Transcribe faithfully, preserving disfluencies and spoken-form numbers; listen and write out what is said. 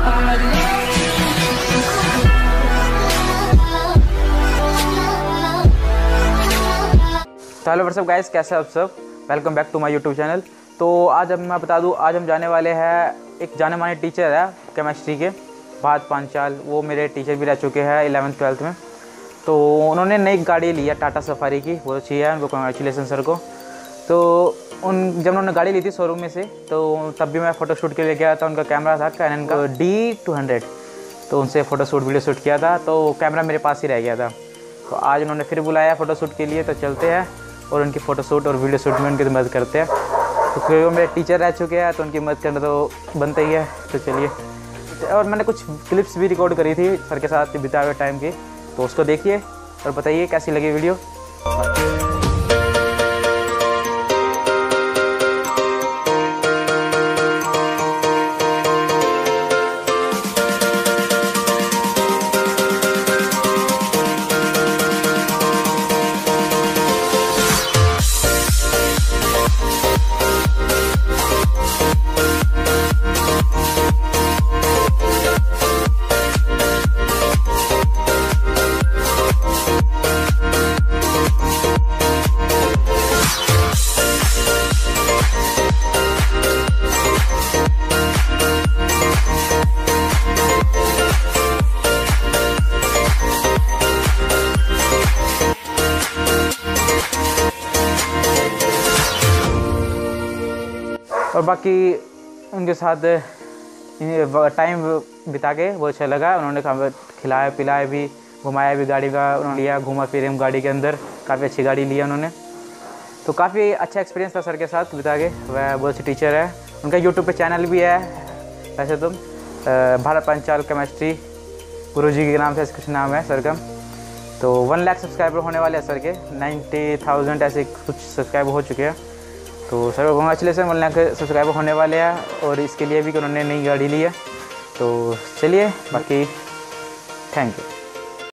Hello what's up guys, कैसे आप सब। Welcome back to my YouTube channel. तो आज हम मैं बता दूं, आज हम जाने वाले हैं, एक जाने माने टीचर है केमिस्ट्री के, भारत पांचाल। वो मेरे टीचर भी रह चुके हैं इलेवेंथ ट्वेल्थ में। तो उन्होंने नई गाड़ी ली है टाटा सफारी की, बहुत अच्छी है, उनको कॉन्ग्रेचुलेसन सर को। तो उन जब उन्होंने गाड़ी ली थी शोरूम में से, तो तब भी मैं फ़ोटोशूट के लिए गया था। उनका कैमरा था कैनन का डी टू हंड्रेड, तो उनसे फ़ोटोशूट वीडियो शूट किया था। तो कैमरा मेरे पास ही रह गया था। तो आज उन्होंने फिर बुलाया फ़ोटोशूट के लिए, तो चलते हैं और उनकी फ़ोटोशूट और वीडियो शूट में उनकी मदद करते हैं। तो क्योंकि वो मेरे टीचर रह चुके हैं, तो उनकी मदद करना तो बनता ही है। तो चलिए, और मैंने कुछ क्लिप्स भी रिकॉर्ड करी थी सर के साथ बिताए हुए टाइम की, तो उसको देखिए और बताइए कैसी लगी वीडियो। और बाकी उनके साथ टाइम बिता के बहुत अच्छा लगा। उन्होंने खिलाया पिलाया भी, घुमाया भी, गाड़ी का उन्होंने लिया, घुमा फिर हम गाड़ी के अंदर, काफ़ी अच्छी गाड़ी लिया उन्होंने। तो काफ़ी अच्छा एक्सपीरियंस था सर के साथ बिता के। वह बहुत अच्छे टीचर है। उनका यूट्यूब पे चैनल भी है वैसे तो, भारत पांचाल केमिस्ट्री गुरुजी के नाम से कुछ नाम है सर का। तो वन लाख सब्सक्राइबर होने वाले हैं सर के, नाइन्टी थाउजेंड ऐसे कुछ सब्सक्राइबर हो चुके हैं। तो सर को कॉन्ग्रेचुलेसन, वन लाख सब्सक्राइबर होने वाले हैं, और इसके लिए भी कि उन्होंने नई गाड़ी ली है। तो चलिए, बाकी थैंक यू।